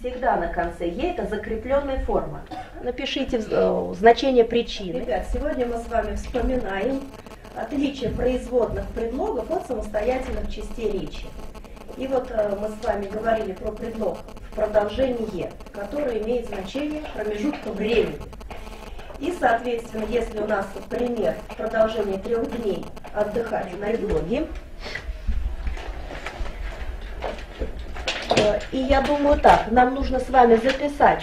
всегда на конце «е» это закрепленная форма. Напишите значение причины. Ребят, сегодня мы с вами вспоминаем отличие производных предлогов от самостоятельных частей речи. И вот мы с вами говорили про предлог в продолжении «е», который имеет значение промежутка времени. И, соответственно, если у нас, пример, в продолжении 3 дней отдыхать на предлоге, и я думаю так, нам нужно с вами записать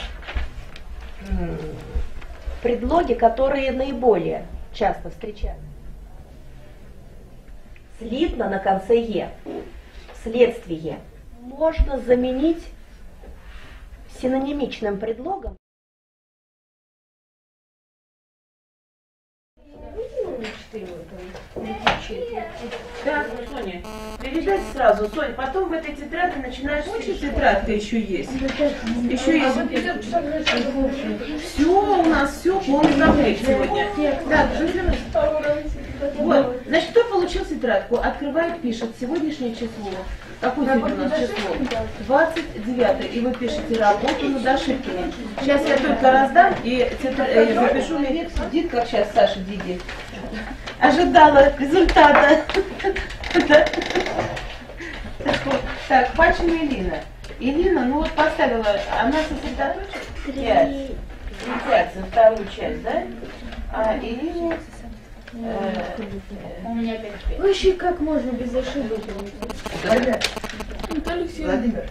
предлоги, которые наиболее часто встречаются. Слитно на конце «е», вследствие, можно заменить синонимичным предлогом. Да, Соня, передай сразу, Соня, потом в этой тетради начинаешь... Очень тетрадка еще есть. Еще есть. Все у нас, все полный комплект сегодня. Так, вот, значит, кто получил тетрадку? Открывает, пишет сегодняшнее число. Какое сегодня у нас число? 29. И вы пишете работу над ошибками. Сейчас я только раздам и запишу. Мирек сидит, как сейчас Саша Диди. Ожидала результата. Так, Пачина Элина. Элина, ну вот поставила, она сосредоточит 5. 5 за вторую часть, да? А Элина... У меня опять 5. Вообще, как можно без ошибок? Владимир.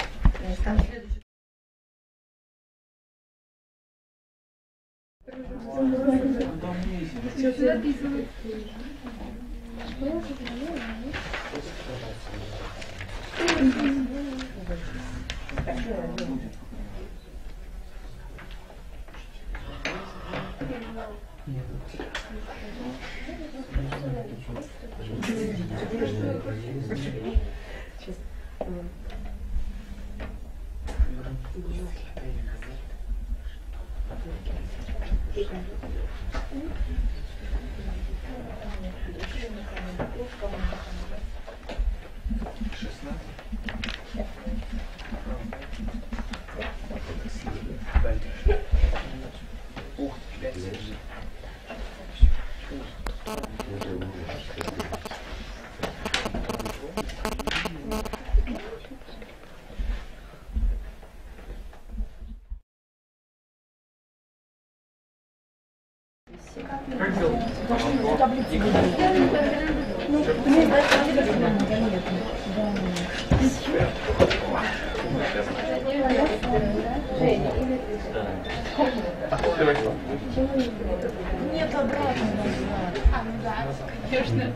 Нет, обратно. Конечно.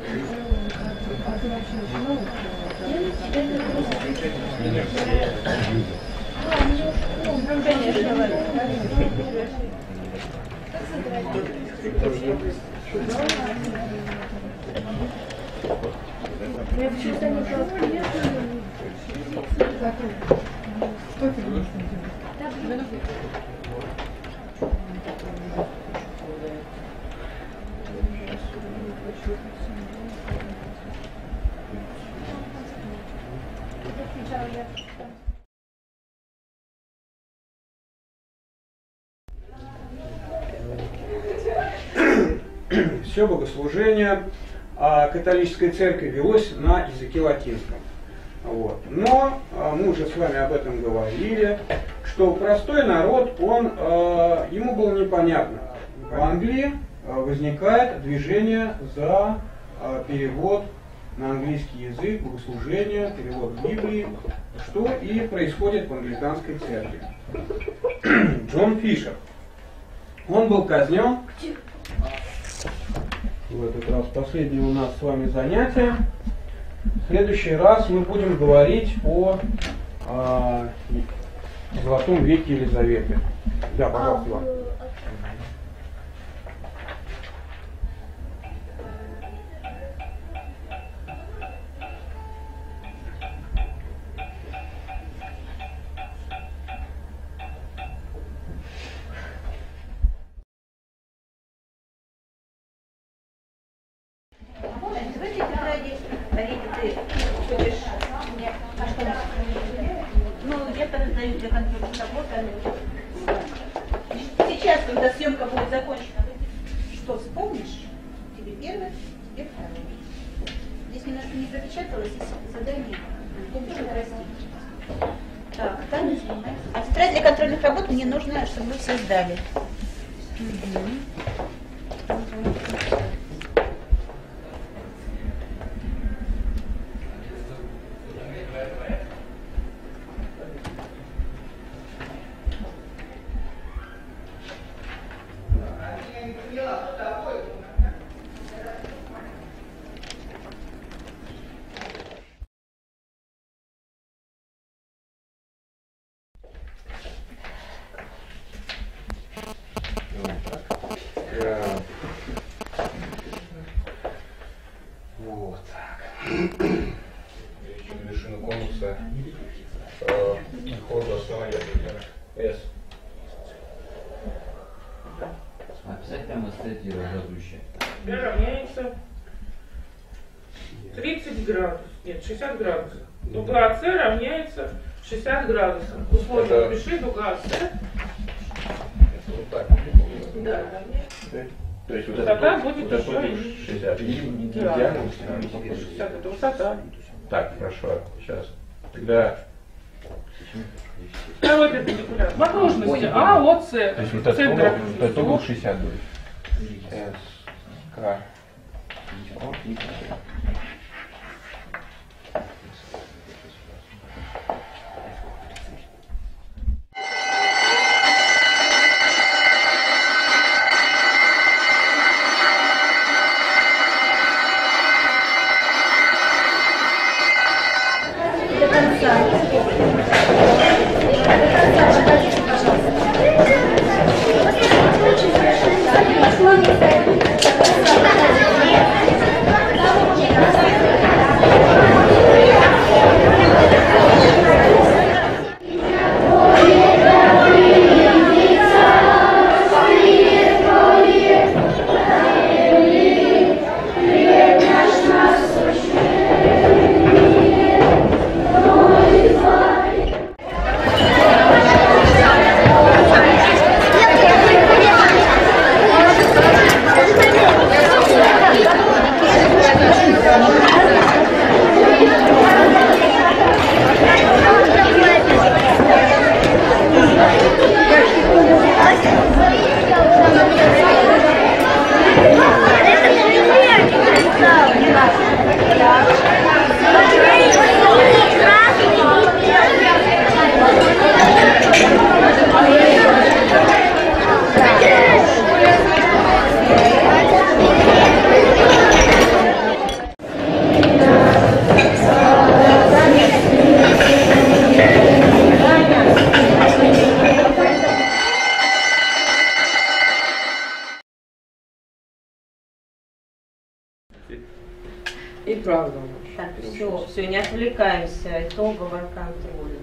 Все богослужение католической церкви велось на языке латинском. Вот. Но мы уже с вами об этом говорили, что простой народ, ему было непонятно. В Англии возникает движение за перевод на английский язык, богослужение, перевод Библии, что и происходит в англиканской церкви. Джон Фишер. Он был казнен. В этот раз последнее у нас с вами занятие. В следующий раз мы будем говорить о Золотом веке Елизаветы. Да, пожалуйста, Иван. В этой тетради, Мария, ты будешь мне... Ну, я так раздаю для для контроля работы. Сейчас, когда съемка будет закончена, что вспомнишь, тебе первое, тебе второе. Здесь немножко не пропечаталось, и задание. Так, там а тетрадь для контрольных работ мне нужно, чтобы вы все сдали. Вот так. Вершина конуса. Хода основания S. Описать прямо статью разразующие. Равняется 30 градусов. Нет, 60 градусов. Дуга АС равняется 60 градусов. Условно Это... пиши дуга АС. Вот так. Да. То есть вот Высота это будет вот еще 60. Да. Диаметр 60 это высота. Так, хорошо. Сейчас. Тогда. Второй перпендикуляр. В окружности АОС. То есть вот это угол 60 будет. С, К. И правда. Так, все, не отвлекаемся, итоговая контрольная.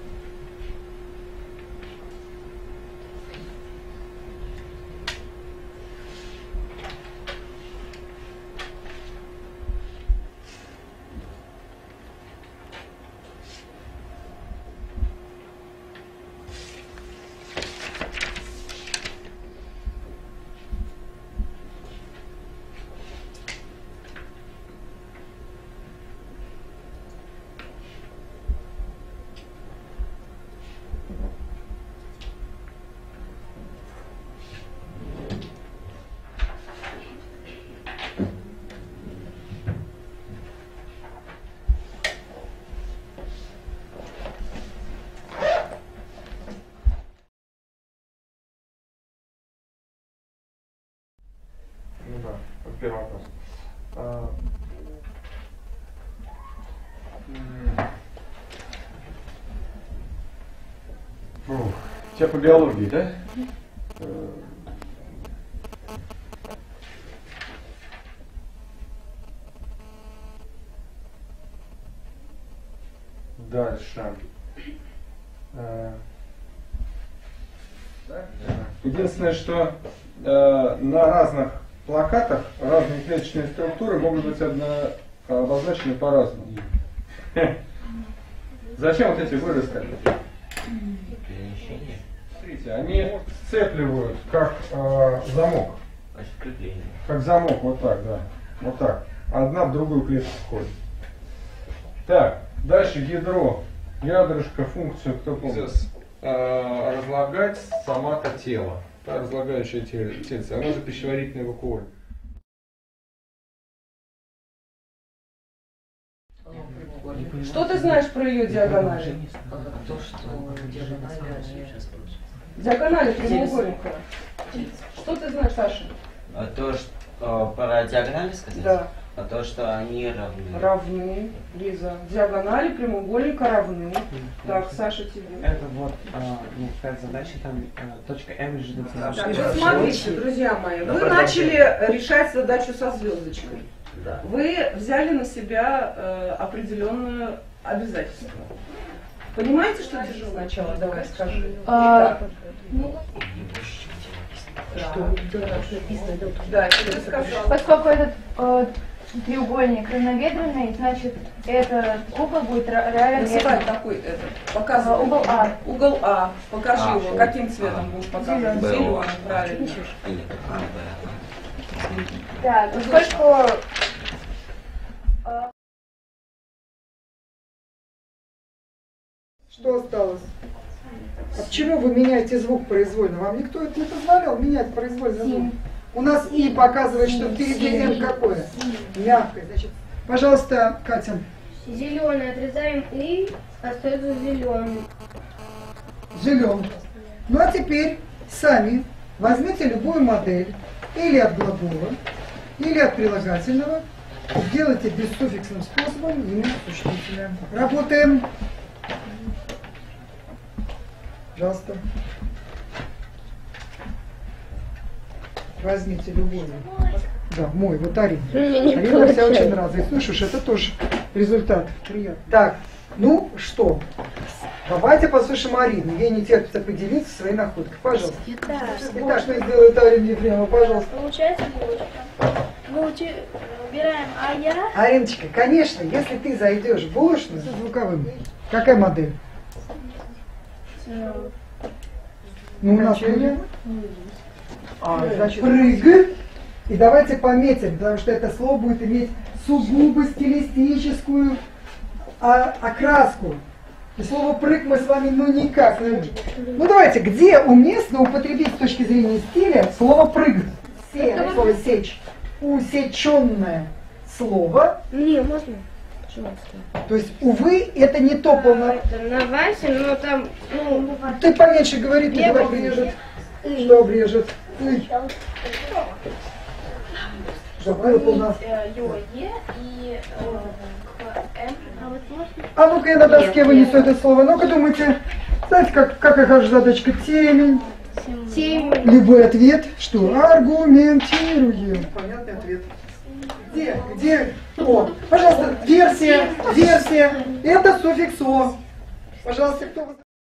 Ну да, вот первый вопрос. Тебя по биологии, да? Дальше. Единственное, что на разных плакатах разные клеточные структуры могут быть обозначены по-разному. Зачем вот эти выросты? Перемещение. Смотрите, они сцепливают как замок. Осуществление. Как замок, вот так, да. Вот так. Одна в другую клетку входит. Так, дальше ядро. Ядрышко, функцию, кто помнит? Разлагать сама-то тело. Та разлагающая тельце. Она же пищеварительный вакуоль. Что ты знаешь про ее диагонали? То, что Диагонали прямоугольника. Что ты знаешь, Саша? То, что про диагонали сказать? Да. А то, что они равны. Равны, Лиза. Диагонали прямоугольника равны. Так, Саша, тебе. Это вот, ну, какая задача там, точка М лежит на Так, вот смотрите, друзья мои, вы начали решать задачу со звездочкой. Да. Вы взяли на себя определенное обязательство. Понимаете, что тяжело сначала? Давай, скажи. Да, что ты сказала? Поскольку этот треугольник равноведренный, значит, этот угол будет равен Называй этому. какой это. Показывай. Угол А. Угол А. Покажи его. Каким цветом будешь показывать? Зелёный. Зеленым, правильно. Так, поскольку Что осталось? А почему вы меняете звук произвольно? Вам никто это не позволял менять произвольно звук. У нас И показывает, что впереди Н какое? Мягкое. Значит, пожалуйста, Катя. зеленый отрезаем И, остается зеленый. Зеленый. Ну а теперь сами возьмите любую модель или от глагола, или от прилагательного. Сделайте бессуффиксным способом имя существителя. Работаем. Пожалуйста. Возьмите любую. Да, мой, вот Арина. Арина вся очень рада. И слышишь, это тоже результат. Приятно. Так, ну что? Давайте послушаем Арину. Ей не терпится поделиться своей находкой. Пожалуйста. Итак, что сделает Арина Ефремова, пожалуйста. Получается булочка. Мы убираем А-я. Ариночка, конечно, если ты зайдешь в булочную с звуковым, какая модель? Ну, у нас значит, прыг. И давайте пометим, потому что это слово будет иметь сугубо стилистическую окраску. И слово прыг мы с вами ну никак не можем. Ну давайте, где уместно употребить с точки зрения стиля слово прыг? Слово сечь. Усеченное слово. Не, можно. То есть, увы, это не то полное. На Васе, но там, ну... Ты поменьше говори, ты давай обрежет. Что обрежет? Забыла полно. А ну-ка я на доске вынесу это слово. Ну-ка думайте, знаете, какая же задачка? Темень. Любой ответ, что? Аргументируем. Понятный ответ. Где? О, пожалуйста, версия. Это суффикс О. Пожалуйста, кто?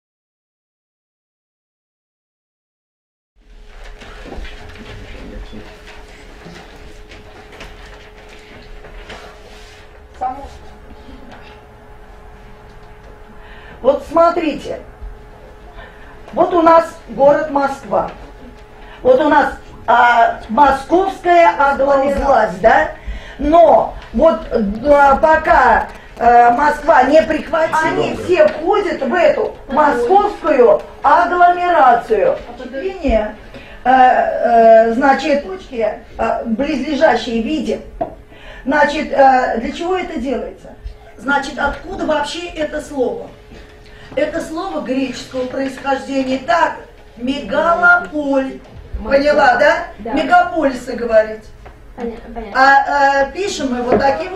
Вот смотрите, вот у нас город Москва, вот у нас московская агломерация, да? Но вот пока Москва не прихватила, они все входят в эту московскую агломерацию. Линия, значит, точки близлежащие видим. Значит, для чего это делается? Значит, откуда вообще это слово? Это слово греческого происхождения. Так, мегалополь. Поняла, да? Да. Мегаполисы говорить. Понятно. Пишем мы вот таким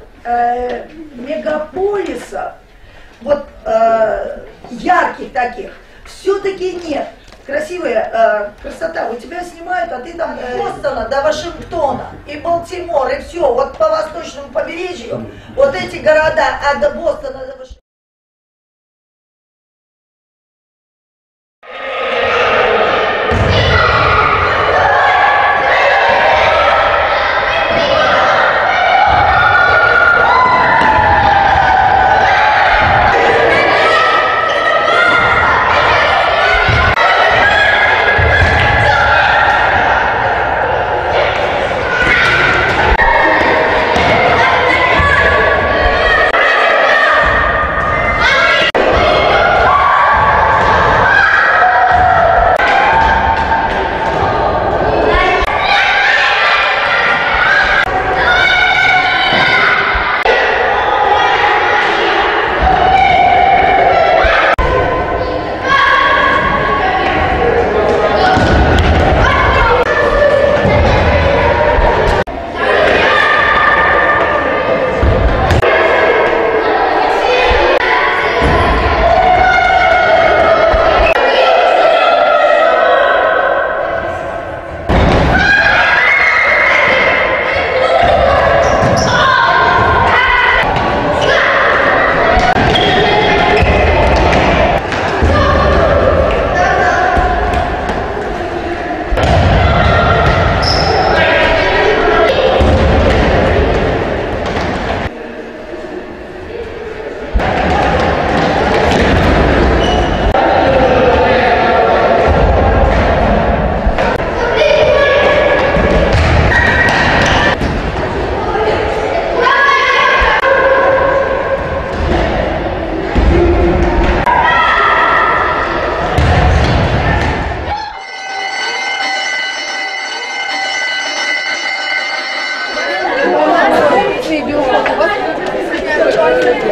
мегаполисов, вот ярких таких, все-таки нет. Красивая красота. У тебя снимают, а ты там Бостона до Вашингтона и Балтимор, и все. Вот по восточному побережью, вот эти города от Бостона до Вашингтона.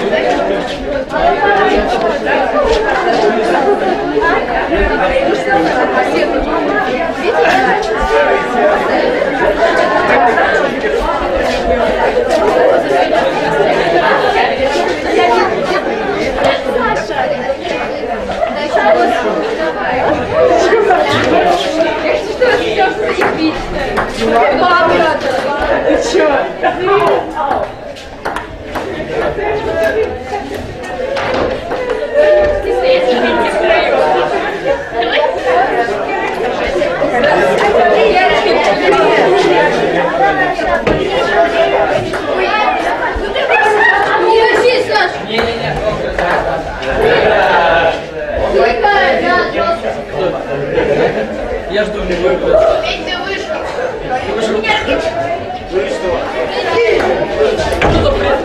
Я жду, не выйду. Что за бред?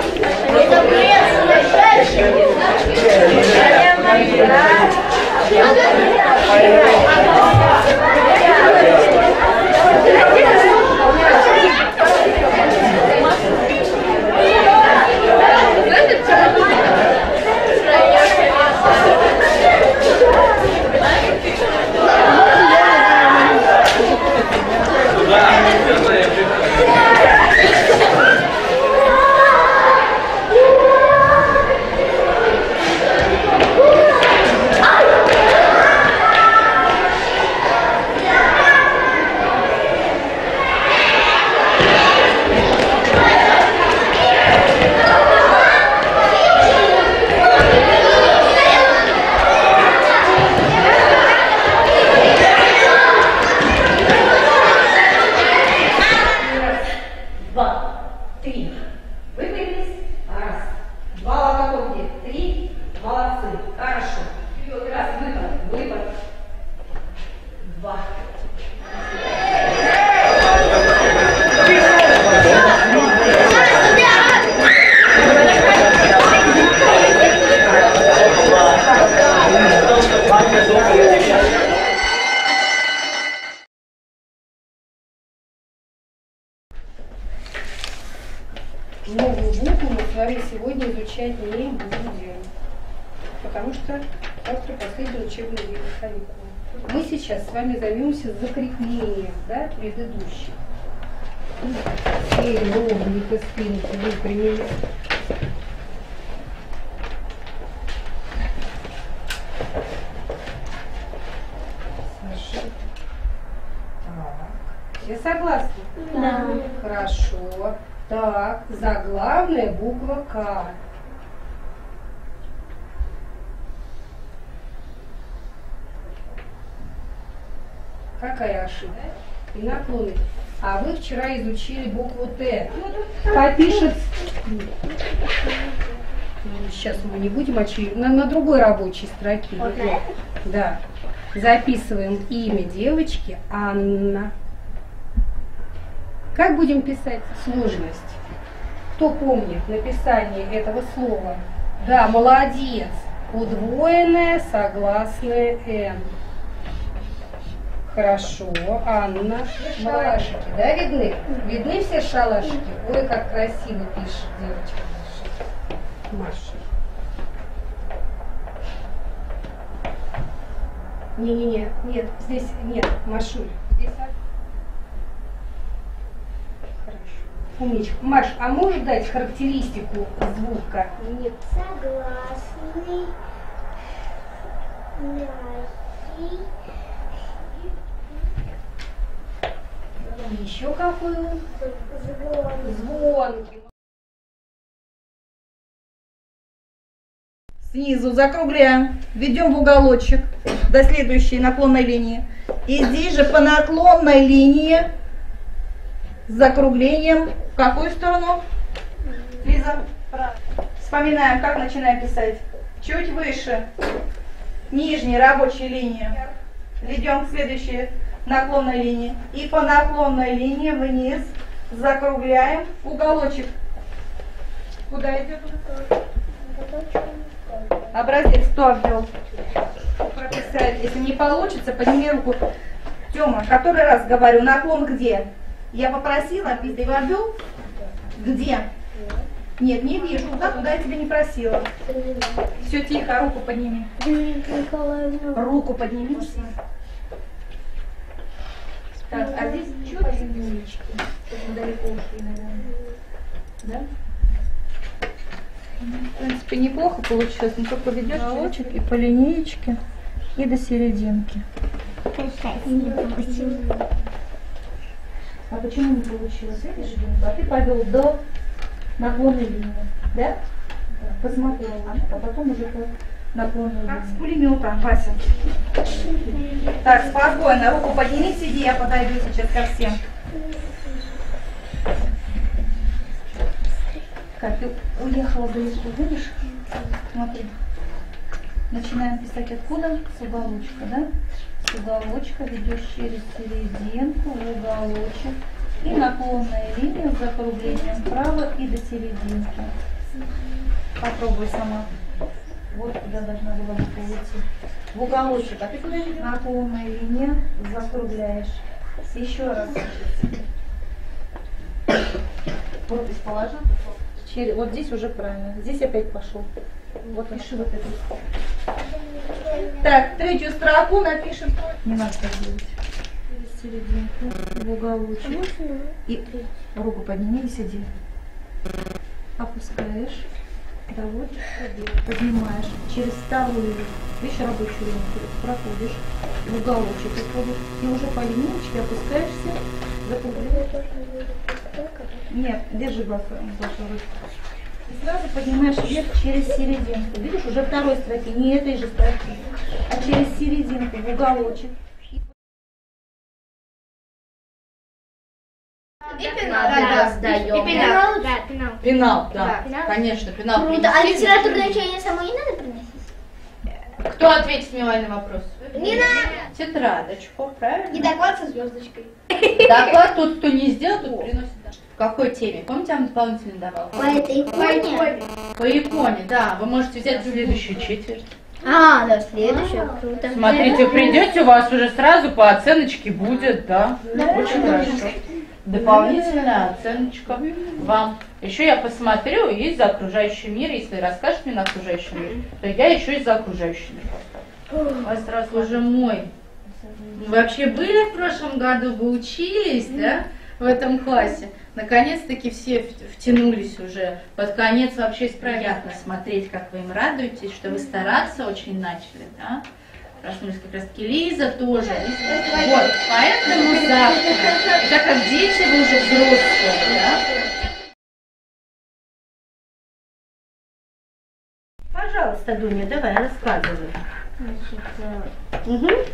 Новую букву мы с вами сегодня изучать не будем, потому что завтра последний учебный день каникул. Мы сейчас с вами займемся закреплением, да, предыдущих. Ровненько спинку выпрямили. Так. Все согласны? Да. Хорошо. Так, заглавная буква К. Какая ошибка? И наклонность. А вы вчера изучили букву Т. Попишет. Сейчас мы не будем очередь. На другой рабочей строке. Да. Записываем имя девочки Анна. Как будем писать сложность? Кто помнит написание этого слова? Да, молодец. Удвоенное согласное «н». Хорошо, Анна. Шалашики, да, видны? Видны все шалашики? Ой, как красиво пишет девочка Маша. Не-не-не, нет, здесь нет, Машуль. Здесь. Умничка. Маш, а можешь дать характеристику звука? Нет. Согласный, мягкий. Еще какую? Звонкий. Снизу закругляем, ведем в уголочек до следующей наклонной линии. И здесь же по наклонной линии с закруглением в какую сторону? Лиза, вспоминаем, как начинаем писать. Чуть выше нижней рабочей линии. Ведем к следующей наклонной линии. И по наклонной линии вниз закругляем уголочек. Куда идет? Образец кто обвел? Прописать. Если не получится, подними руку. Тёма, который раз говорю, наклон где? Я попросила, ты обвел? Где? Нет, не вижу. Туда я тебя не просила. Все тихо, руку подними. Руку подними. Так, а здесь чуть линеечки. Мы далеко ушли, наверное. Да? В принципе, неплохо получилось. Но только ведешь уголочек и по линеечке, и до серединки. А почему не получилось? Видишь, а ты повел до наклонной линии, да? Посмотрел, а потом уже по наклонной линии. Как с пулемета, Вася. Так, спокойно, руку подними, сиди, я подойду сейчас ко всем. Как ты уехала далеко, видишь? Смотри. Начинаем писать откуда? С уголочка, да? С уголочка ведешь через серединку в уголочек. И наклонная линия с закруглением вправо и до серединки. Попробуй сама. Вот куда должна была бы уйти. В уголочек. А ты куда идешь? Наклонная линия, закругляешь. Еще раз. Пропись положи. Вот здесь уже правильно. Здесь опять пошел. Вот пиши вот это. Так, третью строку напишем. Не надо так делать. Через серединку, в уголочек. И руку подними и сиди. Опускаешь. Доводишь, поднимаешь. Через вторую, видишь, рабочую линию проходишь. В уголочек проходишь. И уже по линейке опускаешься. Закругляешь. Нет, держи вашу ручку. И сразу поднимаешь вверх через серединку. Видишь, уже второй строки, не этой же строки, а через серединку в уголочек. И пенал, да. Пенал, да. Конечно, пенал. Круто. А литературное чтение самой не надо приносить? Кто ответит мне на вопрос? Не надо. Тетрадочку, правильно? И доклад со звездочкой. Доклад тот, кто не сделал, тот приносит. В какой теме? Помните, я вам дополнительно давала? По этой иконе? По иконе, да. Вы можете взять следующую четверть. А, да, следующую. Круто. Смотрите, придете, у вас уже сразу по оценочке будет, да? Очень хорошо. Дополнительная оценочка вам. Еще я посмотрю и за окружающий мир. Если расскажешь мне на окружающий мир, то я еще и за окружающий мир поставлю. У вас сразу уже мой. Вы вообще были в прошлом году, вы учились, да, в этом классе? Наконец-таки все втянулись уже. Под конец вообще приятно смотреть, как вы им радуетесь, что вы стараться очень начали, да? Проснулись как раз таки Лиза тоже. Вот, поэтому завтра, и так как дети, вы уже взрослые, да? Пожалуйста, Дуня, давай, рассказывай. Значит,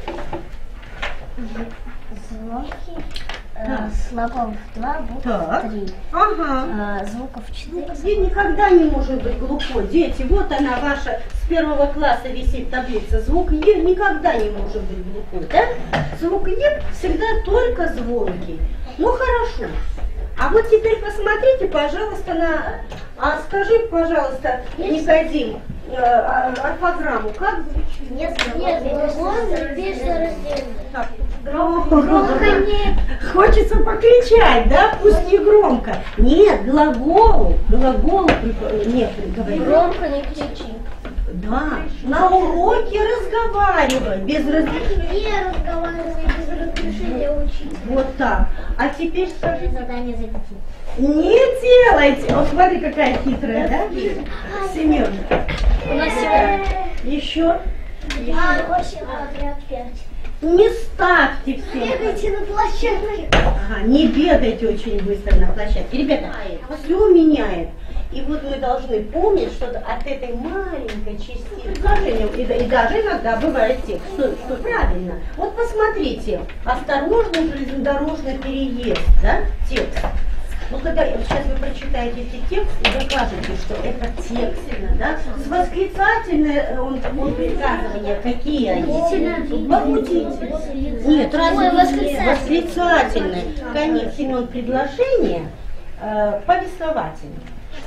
звуки слогов 2, букв 3. Ага. Звуков 4. Ей никогда не может быть глухой. Дети, вот она ваша с 1 класса висит таблица. Звук Е никогда не может быть глухой, да? Звук Е всегда только звонкий. Ну хорошо. А вот теперь посмотрите, пожалуйста, на... А скажи, пожалуйста, Никодим, орфограмму как звучит? Нет, без рождения. Громко нет. Хочется покричать, да? Пусть не громко. Нет, глаголу. Нет, говори. Громко не кричи. Да, на уроке разговаривай, без разрешения. Не разговаривай, без разрешения учить. Вот так. А теперь скажи. Задание за детей. Не делайте. Вот смотри, какая хитрая, да? Семен. У нас сегодня. Еще. 8 подряд 5. Не ставьте все. Бегайте на площадке. Ага, не бегайте очень быстро на площадке. Ребята, все меняет. И вот мы должны помнить, что от этой маленькой части предложения, и даже иногда бывает текст, что правильно. Вот посмотрите, осторожный железнодорожный переезд, да, текст. Ну, когда сейчас вы прочитаете эти тексты и докажете, что это текст, да, с восклицательной он предсказывания, какие они? Возмутительные. Нет, разве восклицательные? Конечно, Семен, предложение повествовательное.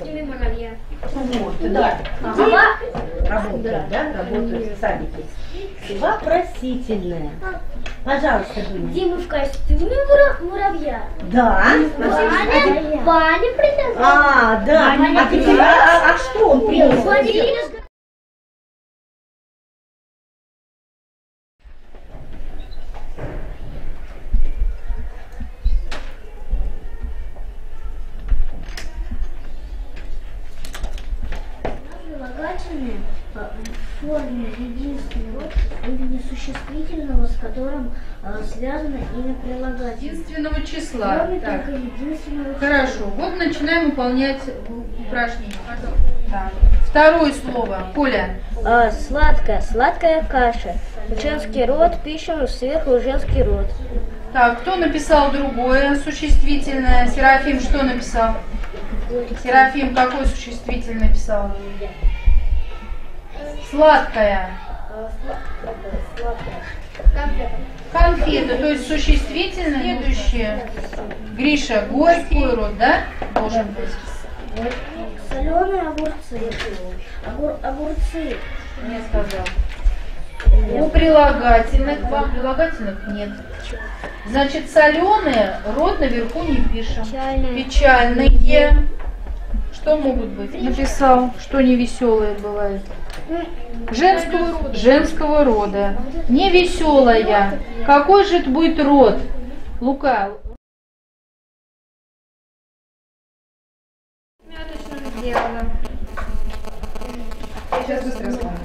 Вот, да. Работают, да, работают в садике. Вопросительное. Пожалуйста, Дима в качестве муравья. Да. Ваня принес. Да. А что он принес? Прилагательное в форме единственного имени существительного, с которым связано имя прилагательного. Единственного числа. Кроме Так. только единственного числа. Хорошо, вот начинаем выполнять упражнение. Так. Второе слово. Коля. Сладкая каша. Женский род, пишем сверху женский род. Так, кто написал другое существительное? Серафим что написал? Серафим какое существительное написал? Сладкая. Конфета, то есть существительное. Следующее. Гриша, горький род, да? Должен быть. Соленые огурцы. Огурцы. Не сказал. У прилагательных, вам прилагательных нет. Значит, соленые род наверху не пишем. Печальные. Что могут быть? Написал, что невеселые бывает. Женского рода. Невеселая. Какой же это будет род? Лука. Сделала. Я сейчас быстро вспомню.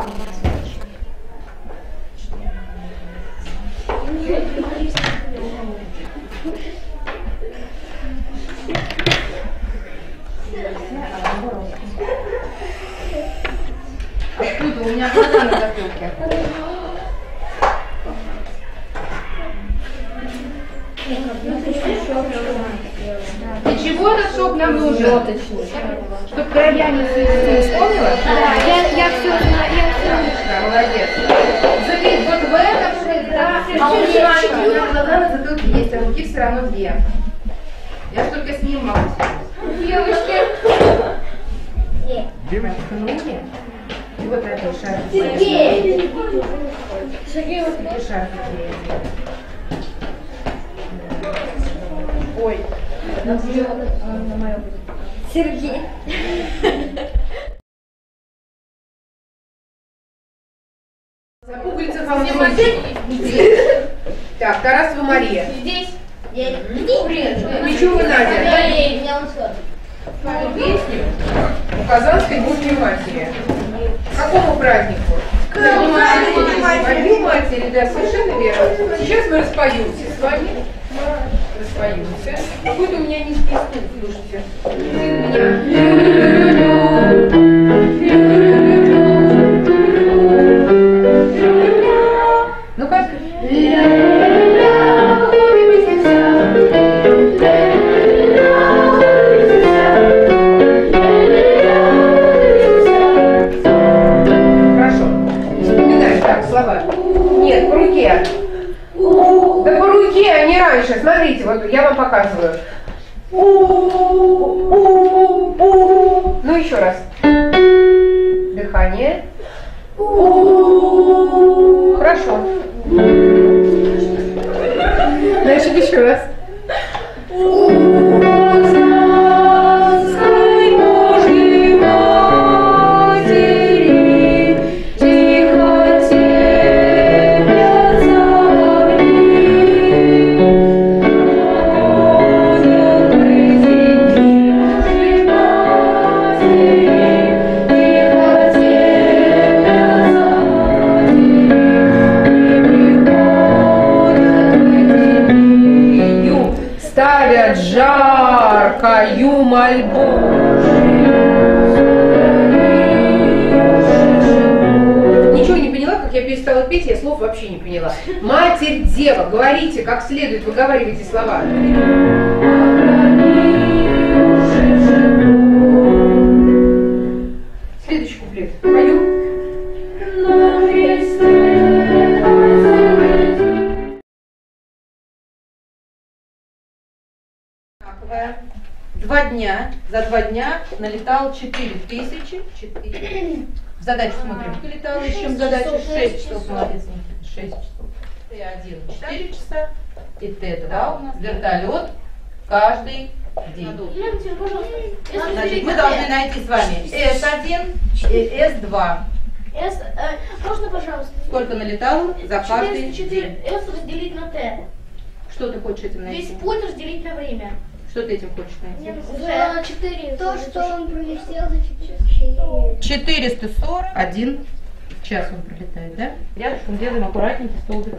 Откуда? У меня глаза на затылке. Для чего этот шов нам нужен? Чтобы края не вспомнила? Я все знаю. Молодец. Заметь, вот в этом, да, а у меня глаза на затылке есть, а руки все равно две. Я ж только с ним могу. Девочки. Девочки. И вот это шарик. Сергей. Сергей, вот эти шарики. Ой. Сергей. Пуговица вам Так, Тарасова Мария. Здесь. Бичева Надя. Песню у Казанской Божьей Матери. Какому празднику? Ко Дню Матери, да, совершенно верно. Сейчас мы распоемся с вами. Распоемся. Какой-то у меня низкий стул, слушайте. Ну как? Нет, по руке. Да по руке, а не раньше. Смотрите, вот я вам показываю. Ну еще раз. Дыхание. Хорошо. Значит, еще раз. Ставят жаркою мольбу. Ничего не поняла, как я перестала петь, я слов вообще не поняла. Матерь Дева, говорите как следует, выговаривайте слова. Следующий куплет. Пою. За 2 дня налетало 4000. В задачу смотрим. Налетало еще в задачу 6 часов. Молодец, 6 часов. Т1 4 часа и Т2 у нас вертолет каждый день. Значит, мы должны найти с вами С1 и С2. Можно, пожалуйста? Сколько налетало за каждый 4 день? S разделить на Т. Что ты хочешь этим найти? Весь путь разделить на время. Что ты этим хочешь найти? За 4. То, что он пролетел за 441 час он пролетает, да? Рядышком делаем аккуратненький столбик.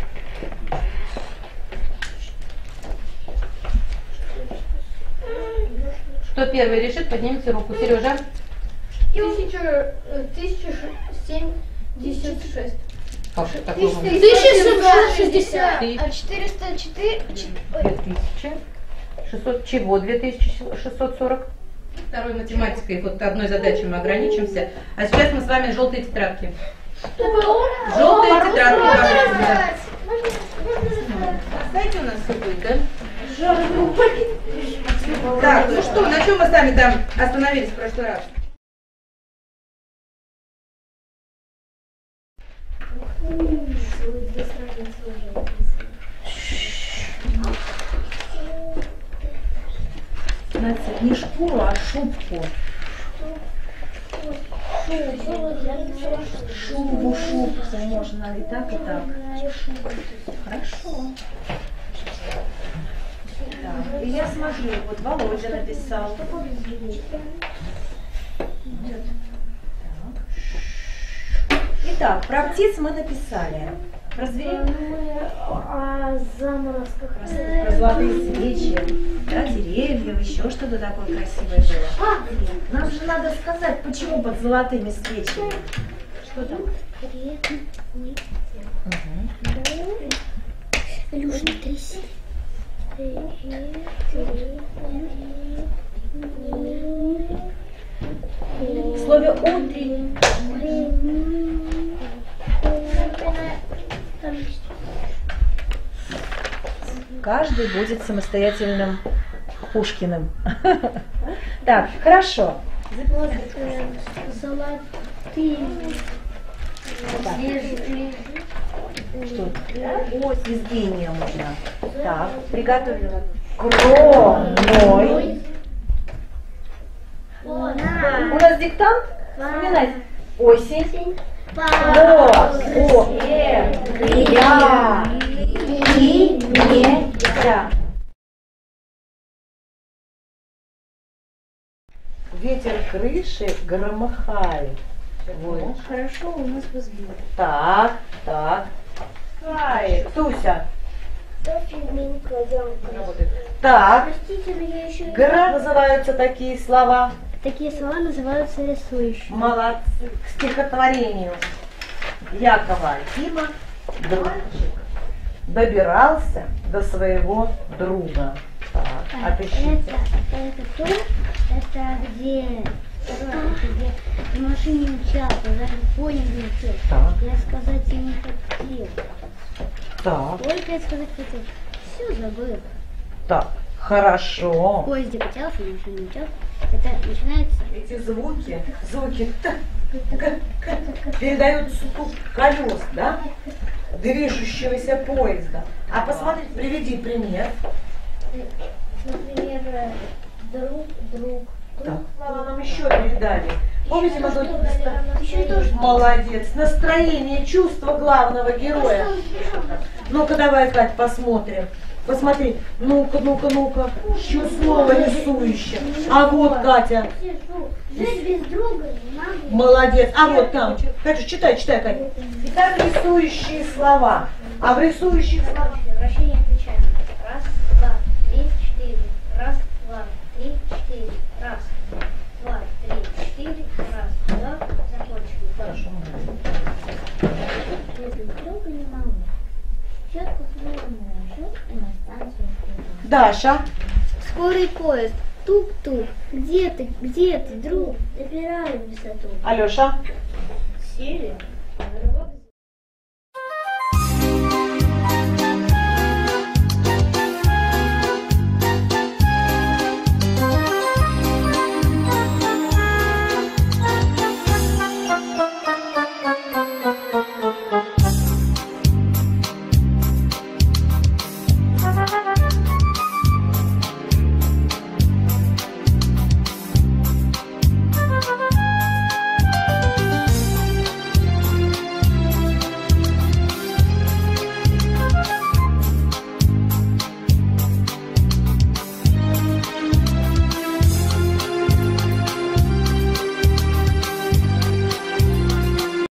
Кто первый решит, поднимите руку. Сережа? 1076. Как же такое? 1760. А 404. 2600 чего? 2640? Второй математикой, вот одной задачей мы ограничимся. А сейчас мы с вами желтые тетрадки. Желтые тетрадки. Знаете, у нас все будет, да? Так, ну что, на чем мы с вами там остановились в прошлый раз? Настя, не шкуру, а шубку. Шубу, шубку можно и так, и так. Хорошо. Так, и я смотрю, вот Володя написал. Итак, про птиц мы написали. Про зверей. О заморозках. Про золотые свечи, да, деревья, еще что-то такое красивое было. Нам же надо сказать, почему под золотыми свечами. Что там? Илюша, тряси. В слове утренний. Каждый будет самостоятельным Пушкиным. Так, хорошо. Золотые. Что? Ось изгения можно. Так, приготовила. Кромной. У нас диктант? Вспоминайте. Осень. Ветер крыши громыхает. Вот. Хорошо, у нас возьмут. Так, так. Туся. Так. Простите, но я еще... Как называются такие слова? Такие слова называются рисующие. Молодцы. К стихотворению Якова Акима дружочек добирался до своего друга. Так, отыщите. Это то, это где в машине участвовал, даже понял не хотел. Так. Я сказать и не хотел. Так. Только я сказать хотел. Все забыл. Так, хорошо. В поезде катался, в машине участвовал. Это начинается... Эти звуки передают стук колес, да? Движущегося поезда. А посмотри, приведи пример. Например, друг. Так, нам еще передали. Помните, мы тут... Еще тоже. Молодец. Настроение, чувство главного героя. Ну-ка, давай, Кать, посмотрим. Посмотри. Ну-ка, ну-ка, ну-ка. Еще слово рисующее. А вот, Катя. Жить без друга не могу. Молодец. А вот там. Катя, читай, Катя. Итак, рисующие слова. А в рисующих словах... Вращение плечами. Раз, два, три, четыре. Раз, два, три, четыре. Раз, два, три, четыре. Раз, два. Закончили. Хорошо. Жить без друга не могу. Щетку свою щетку на станцию. Даша. Скорый поезд. Тук-тук. Где ты, друг? Добираем высоту. Алеша. Сели.